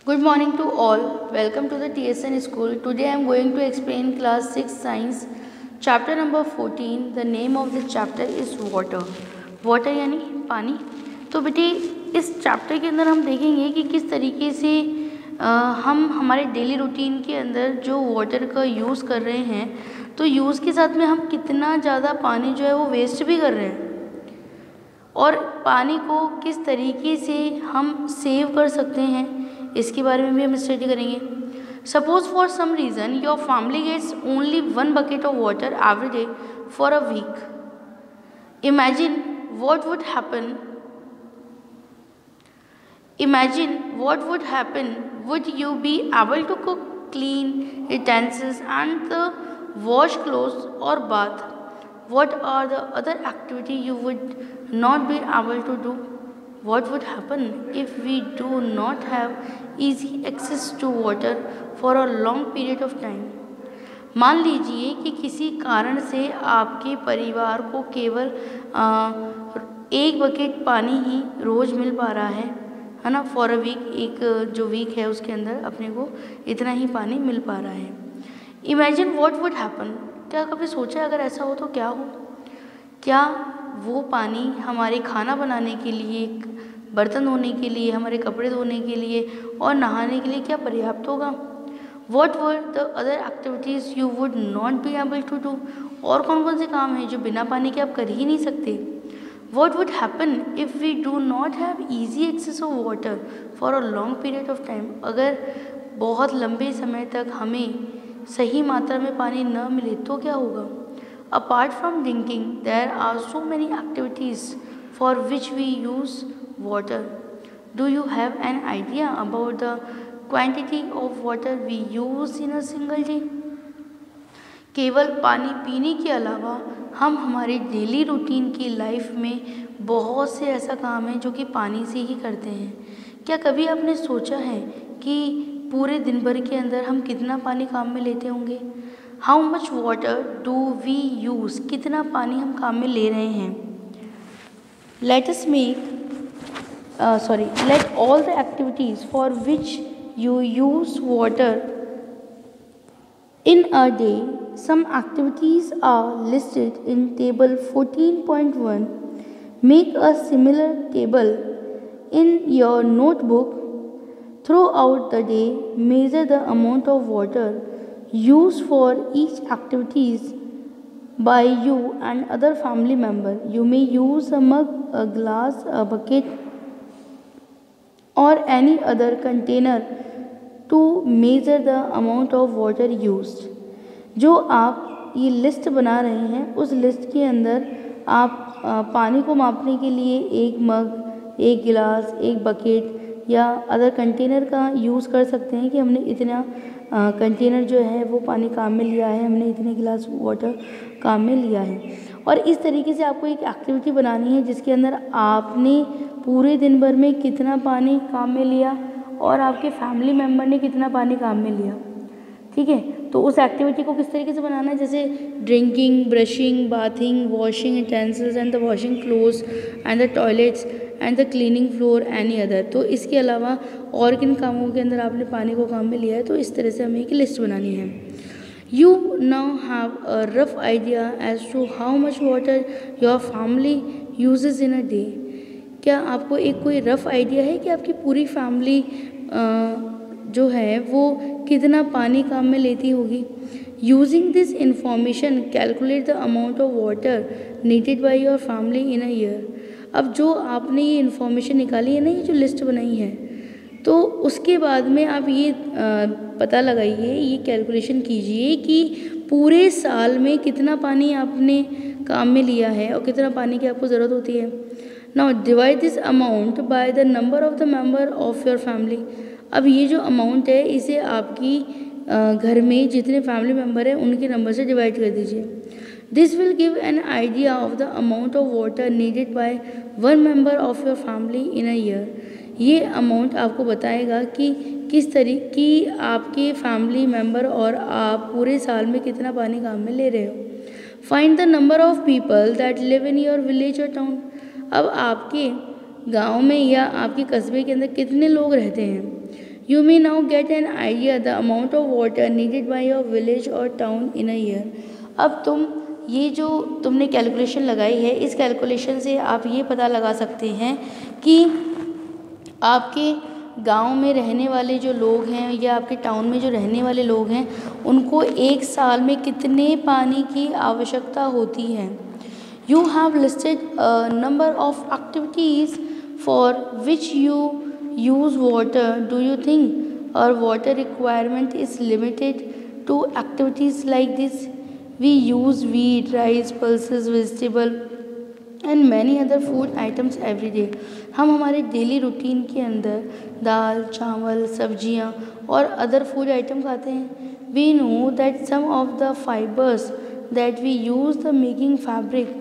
Good morning to all. Welcome to the TSN school. Today I am going to explain class 6 science chapter number 14. The name of the chapter is water. Water यानी पानी. तो बेटे इस chapter के अंदर हम देखेंगे कि किस तरीके से हम हमारे डेली रूटीन के अंदर जो वाटर का यूज़ कर रहे हैं, तो यूज़ के साथ में हम कितना ज़्यादा पानी जो है वो वेस्ट भी कर रहे हैं और पानी को किस तरीके से हम सेव कर सकते हैं, इसके बारे में भी हम स्टडी करेंगे. Suppose for some reason your family gets only 1 bucket of water every day for a week. Imagine what would happen. Imagine what would happen. Would you be able to cook, clean utensils and wash clothes or bath? What are the other activity you would not be able to do? What would happen if we do not have easy access to water for a long period of time? मान लीजिए कि किसी कारण से आपके परिवार को केवल 1 बकेट पानी ही रोज़ मिल पा रहा है ना, फॉर अ वीक. एक जो वीक है उसके अंदर अपने को इतना ही पानी मिल पा रहा है. Imagine what would happen. क्या कभी सोचा अगर ऐसा हो तो क्या हो? क्या वो पानी हमारे खाना बनाने के लिए, बर्तन धोने के लिए, हमारे कपड़े धोने के लिए और नहाने के लिए क्या पर्याप्त होगा? What were the other activities you would not be able to do? और कौन कौन से काम हैं जो बिना पानी के आप कर ही नहीं सकते? What would happen if we do not have easy access of water for a long period of time? अगर बहुत लंबे समय तक हमें सही मात्रा में पानी न मिले तो क्या होगा? Apart from drinking, there are so many activities for which we use water. Do you have an idea about the quantity of water we use in a single day? केवल पानी पीने के अलावा हम हमारे डेली रूटीन की life में बहुत से ऐसा काम है जो कि पानी से ही करते हैं. क्या कभी आपने सोचा है कि पूरे दिन भर के अंदर हम कितना पानी काम में लेते होंगे? How much water do we use. कितना पानी हम काम में ले रहे हैं? Let all the activities for which you use water in a day. Some activities are listed in table 14.1. Make a similar table in your notebook. Throughout the day, measure the amount of water used for each activities by you and other family member. You may use a mug, a glass, a bucket or any other container to measure the amount of water used. जो आप ये list बना रहे हैं उस list के अंदर आप पानी को मापने के लिए एक मग, एक गिलास, एक बकेट या अदर कंटेनर का यूज़ कर सकते हैं कि हमने इतना कंटेनर जो है वो पानी काम में लिया है, हमने इतने गिलास वाटर काम में लिया है. और इस तरीके से आपको एक एक्टिविटी बनानी है जिसके अंदर आपने पूरे दिन भर में कितना पानी काम में लिया और आपके फैमिली मेम्बर ने कितना पानी काम में लिया. ठीक है, तो उस एक्टिविटी को किस तरीके से बनाना है, जैसे drinking, brushing, bathing, washing utensils and the washing clothes and the toilets and the cleaning floor any other. तो इसके अलावा और किन कामों के अंदर आपने पानी को काम में लिया है, तो इस तरह से हमें एक लिस्ट बनानी है. You now have a rough idea as to how much water your family uses in a day. क्या आपको एक कोई रफ़ आइडिया है कि आपकी पूरी फैमिली जो है वो कितना पानी काम में लेती होगी? Using this information calculate the amount of water needed by your family in a year. अब जो आपने ये इन्फॉर्मेशन निकाली है ना, ये जो लिस्ट बनाई है, तो उसके बाद में आप ये पता लगाइए, ये कैलकुलेशन कीजिए कि पूरे साल में कितना पानी आपने काम में लिया है और कितना पानी की आपको ज़रूरत होती है. Now divide this amount by the number of the member of your family. अब ये जो अमाउंट है इसे आपकी घर में जितने फैमिली मेम्बर हैं उनके नंबर से डिवाइड कर दीजिए. This will give an idea of the amount of water needed by 1 member of your family in a year. ये अमाउंट आपको बताएगा कि किस तरीके की आपके फैमिली मेम्बर और आप पूरे साल में कितना पानी काम में ले रहे हो. Find the number of people that live in your village or town. अब आपके गांव में या आपके कस्बे के अंदर कितने लोग रहते हैं? You may now get an idea the amount of water needed by your village or town in a year. अब ये जो तुमने कैलकुलेशन लगाई है, इस कैलकुलेशन से आप ये पता लगा सकते हैं कि आपके गांव में रहने वाले जो लोग हैं या आपके टाउन में जो रहने वाले लोग हैं उनको एक साल में कितने पानी की आवश्यकता होती है। You have listed a number of activities for which you use water. Do you think our water requirement is limited to activities like this? We use wheat, rice, pulses, vegetable and many other food items every day. हम हमारे daily routine के अंदर दाल, चावल, सब्जियां और other food item खाते हैं। We know that some of the fibers that we use the making fabric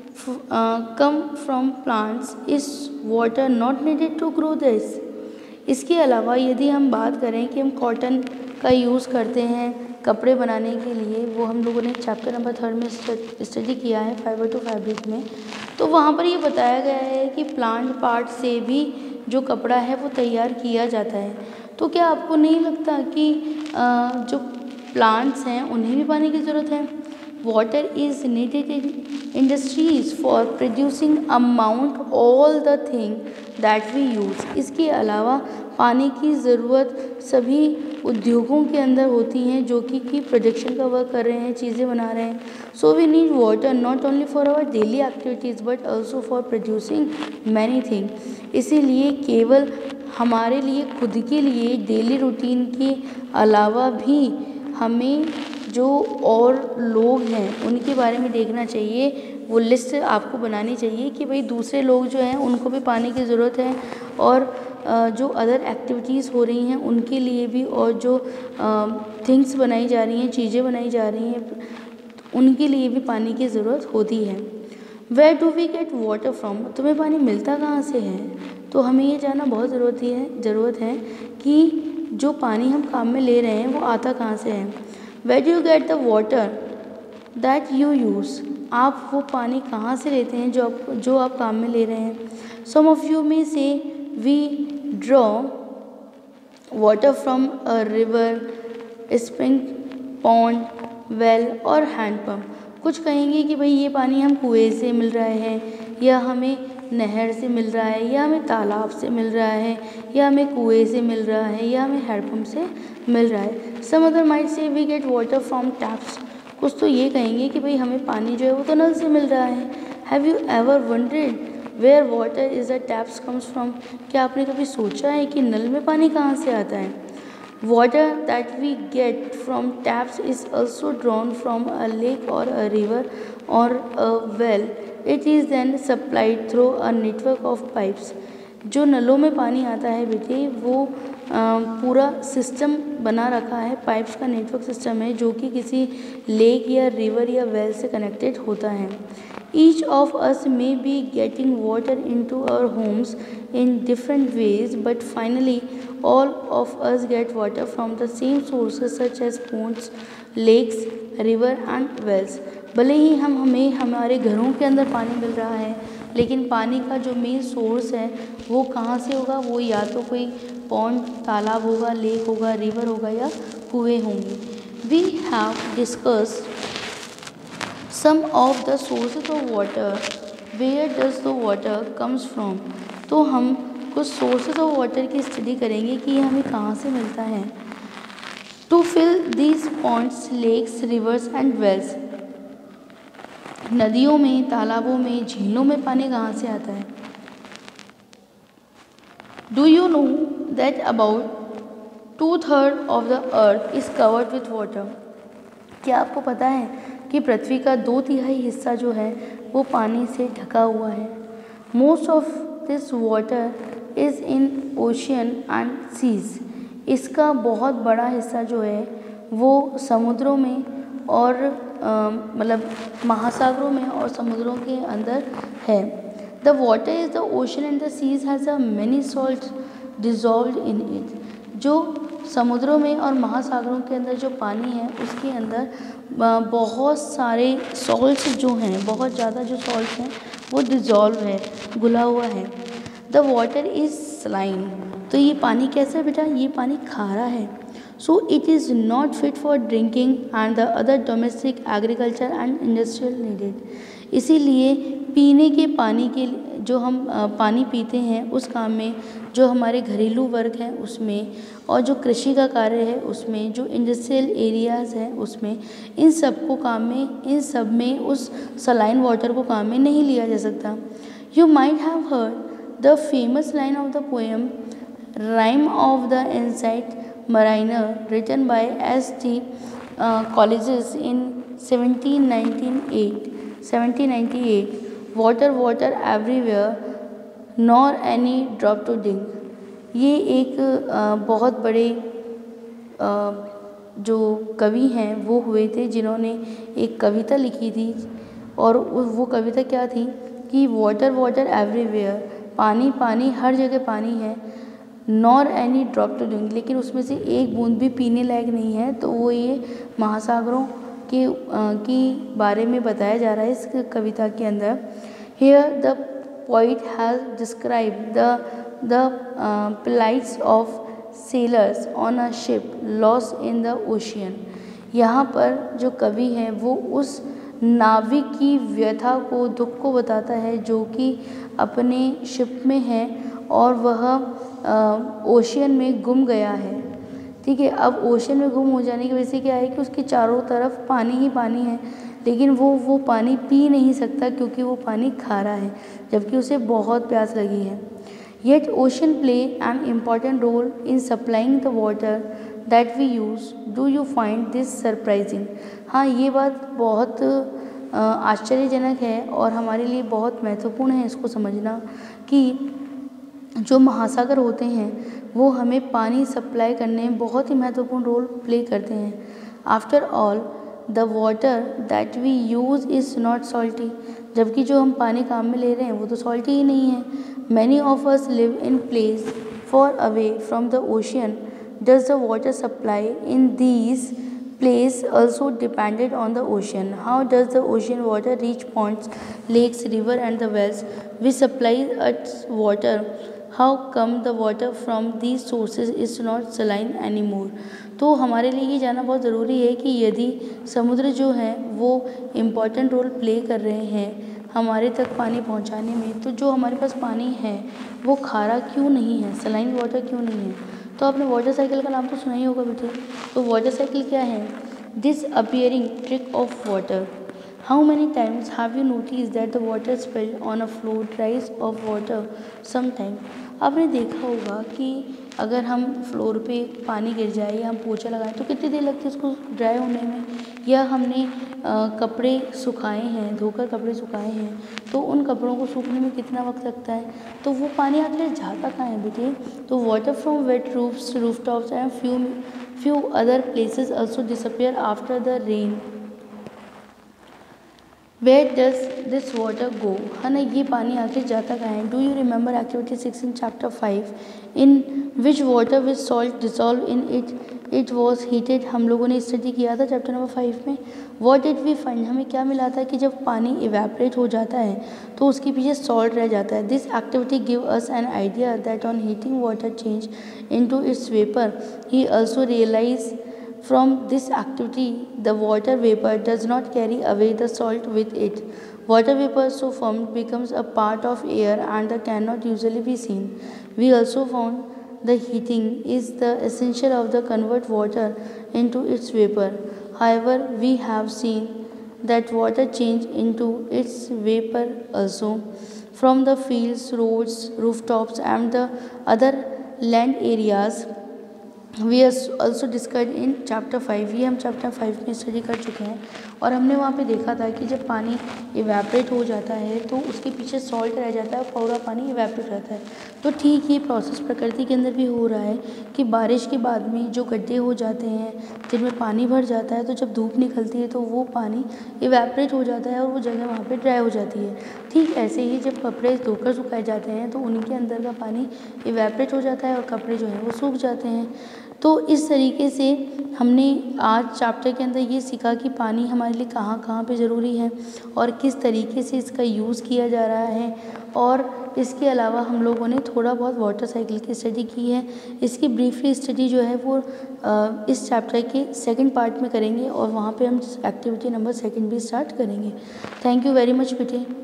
come from plants. Is water not needed to grow this? इसके अलावा यदि हम बात करें कि हम कॉटन का यूज़ करते हैं कपड़े बनाने के लिए, वो हम लोगों ने चैप्टर नंबर 3 में स्टडी किया है फाइबर टू फैब्रिक में, तो वहाँ पर ये बताया गया है कि प्लांट पार्ट से भी जो कपड़ा है वो तैयार किया जाता है। तो क्या आपको नहीं लगता कि जो प्लांट्स हैं उन्हें भी पानी की ज़रूरत है? Water is needed in industries for producing amount all the thing that we use. इसके अलावा पानी की ज़रूरत सभी उद्योगों के अंदर होती हैं जो कि प्रोडक्शन का वर्क कर रहे हैं, चीज़ें बना रहे हैं। So we need water not only for our daily activities but also for producing many thing. इसीलिए केवल हमारे लिए खुद के लिए डेली रूटीन के अलावा भी हमें जो और लोग हैं उनके बारे में देखना चाहिए, वो लिस्ट आपको बनानी चाहिए कि भाई दूसरे लोग जो हैं उनको भी पानी की ज़रूरत है और जो अदर एक्टिविटीज़ हो रही हैं उनके लिए भी, और जो थिंग्स बनाई जा रही हैं, चीज़ें बनाई जा रही हैं, उनके लिए भी पानी की ज़रूरत होती है। Where do we get water from? तुम्हें पानी मिलता कहाँ से है? तो हमें ये जानना बहुत ज़रूरत है कि जो पानी हम काम में ले रहे हैं वो आता कहाँ से है। Where do you get the water that you use? आप वो पानी कहाँ से लेते हैं जो आप काम में ले रहे हैं। सम ऑफ यू में से we draw water from a river, spring, pond, well or handpump. कुछ कहेंगे कि भाई ये पानी हम कुएं से मिल रहा है, या हमें नहर से मिल रहा है, या हमें तालाब से मिल रहा है, या हमें कुएं से मिल रहा है, या हमें हैंडपम्प से मिल रहा है। Some other might say we get water from taps. कुछ तो ये कहेंगे कि भाई हमें पानी जो है वो तो नल से मिल रहा है। Have you ever wondered where water is the taps comes from? क्या आपने कभी सोचा है कि नल में पानी कहाँ से आता है? Water that we get from taps is also drawn from a lake or a river or a well. It is then supplied through a network of pipes. जो नलों में पानी आता है बेटे, वो पूरा सिस्टम बना रखा है, पाइप्स का नेटवर्क सिस्टम है जो कि किसी लेक या रिवर या वेल से कनेक्टेड होता है। Each of us may be getting water into our homes in different ways, but finally all of us get water from the same sources such as ponds, lakes, river and wells. भले ही हमें हमारे घरों के अंदर पानी मिल रहा है, लेकिन पानी का जो मेन सोर्स है वो कहाँ से होगा? वो या तो कोई पॉन्ड, तालाब होगा, लेक होगा, रिवर होगा या कुएँ होंगे। We have discussed some of the sources of water. Where does the water comes from? तो हम कुछ sources of water की स्टडी करेंगे कि ये हमें कहाँ से मिलता है। To fill these ponds, lakes, rivers and wells. नदियों में, तालाबों में, झीलों में पानी कहाँ से आता है? Do you know that about 2/3 of the earth is covered with water? क्या आपको पता है कि पृथ्वी का 2/3 हिस्सा जो है वो पानी से ढका हुआ है। Most of this water is in ocean and seas. इसका बहुत बड़ा हिस्सा जो है वो समुद्रों में और मतलब महासागरों में और समुद्रों के अंदर है। The water is the ocean and the seas has a many salt dissolved in it. जो समुद्रों में और महासागरों के अंदर जो पानी है उसके अंदर बहुत सारे सॉल्ट्स जो हैं, बहुत ज़्यादा जो सॉल्ट्स हैं वो डिज़ोल्व है, घुला हुआ है। The water is saline. तो ये पानी कैसा है बेटा? ये पानी खारा है। So it is not fit for drinking and the other domestic agriculture and industrial needed. इसीलिए पीने के पानी के जो हम पानी पीते हैं उस काम में, जो हमारे घरेलू वर्ग हैं उसमें, और जो कृषि का कार्य है उसमें, जो इंडस्ट्रियल एरियाज़ हैं उसमें, इन सब को काम में, इन सब में उस सलाइन वाटर को काम में नहीं लिया जा सकता। You might have heard the famous line of the poem Rime of the Ancient Mariner written by S.T. Colliges in 1798, water water everywhere nor any drop to drink. ये एक बहुत बड़े जो कवि हैं वो हुए थे जिन्होंने एक कविता लिखी थी, और वो कविता क्या थी कि वाटर वाटर एवरीवेयर, पानी पानी हर जगह पानी है, nor any drop to drink, लेकिन उसमें से एक बूंद भी पीने लायक नहीं है। तो वो ये महासागरों के बारे में बताया जा रहा है इस कविता के अंदर। Here the poet has describe the plights of sailors on a ship lost in the ocean. यहाँ पर जो कवि है वो उस नाविक की व्यथा को, दुख को बताता है जो कि अपने शिप में है और वह ओशियन में गुम गया है। ठीक है, अब ओशन में गुम हो जाने की वजह से क्या है कि उसके चारों तरफ पानी ही पानी है, लेकिन वो पानी पी नहीं सकता क्योंकि वो पानी खारा है, जबकि उसे बहुत प्यास लगी है। Yet ocean play an important role in supplying the water that we use. Do you find this surprising? हाँ, ये बात बहुत आश्चर्यजनक है और हमारे लिए बहुत महत्वपूर्ण है इसको समझना कि जो महासागर होते हैं वो हमें पानी सप्लाई करने में बहुत ही महत्वपूर्ण रोल प्ले करते हैं। After all the water that we use is not salty. जबकि जो हम पानी काम में ले रहे हैं वो तो सॉल्टी ही नहीं है। Many of us live in place far away from the ocean. Does the water supply in these place also depended on the ocean? How does the ocean water reach ponds, lakes, river and the wells which supply its water? How come the water from these sources is not saline anymore? तो हमारे लिए ये जानना बहुत ज़रूरी है कि यदि समुद्र जो है वो इम्पॉर्टेंट रोल प्ले कर रहे हैं हमारे तक पानी पहुंचाने में, तो जो हमारे पास पानी है वो खारा क्यों नहीं है, सलाइन वाटर क्यों नहीं है? तो आपने वाटर साइकिल का नाम तो सुना ही होगा बेटे। तो वाटर साइकिल क्या है? Disappearing trick of water. How many times have you notice that the water spilled on a floor dries off water some time. आपने देखा होगा कि अगर हम फ्लोर पे पानी गिर जाए या हम पोछा लगाएं तो कितनी देर लगती है उसको ड्राई होने में, या हमने कपड़े सुखाए हैं, धोकर कपड़े सुखाए हैं तो उन कपड़ों को सूखने में कितना वक्त लगता है। तो वो पानी आखिर जाता कहाँ है बेटे? तो water from wet roofs, rooftops and few other places also disappear after the rain. Where does this water go? है ना, ये पानी आखिर जाता कहाँ है? Do you remember activity 6 in chapter 5 in which water with salt dissolved in it was heated? हम लोगों ने स्टडी किया था चैप्टर नंबर 5 में। What did we find? हमें क्या मिला था कि जब पानी इवेपरेट हो जाता है तो उसके पीछे सॉल्ट रह जाता है। This activity give us an idea that on heating water change into its vapor. He also realized from this activity the water vapor does not carry away the salt with it. Water vapor so formed becomes a part of air and cannot usually be seen. We also found the heating is the essential of the convert water into its vapor. However, we have seen that water change into its vapor also from the fields, roads, rooftops and the other land areas. We also discuss in chapter 5। ये हम chapter 5 में study कर चुके हैं और हमने वहाँ पे देखा था कि जब पानी इवेपरेट हो जाता है तो उसके पीछे सॉल्ट रह जाता है और पूरा पानी इवेपरेट रहता है। तो ठीक ये प्रोसेस प्रकृति के अंदर भी हो रहा है कि बारिश के बाद में जो गड्ढे हो जाते हैं जिनमें पानी भर जाता है, तो जब धूप निकलती है तो वो पानी इवेपरेट हो जाता है और वो जगह वहाँ पर ड्राई हो जाती है। ठीक ऐसे ही जब कपड़े धोकर सुखाए जाते हैं तो उनके अंदर का पानी इवेपरेट हो जाता है और कपड़े जो हैं वो सूख जाते हैं। तो इस तरीके से हमने आज चैप्टर के अंदर ये सीखा कि पानी हमारे लिए कहाँ कहाँ पे ज़रूरी है और किस तरीके से इसका यूज़ किया जा रहा है और इसके अलावा हम लोगों ने थोड़ा बहुत वाटर साइकिल की स्टडी की है। इसकी ब्रीफली स्टडी जो है वो इस चैप्टर के सेकंड पार्ट में करेंगे और वहाँ पे हम एक्टिविटी नंबर 2 भी स्टार्ट करेंगे। थैंक यू वेरी मच बेटे।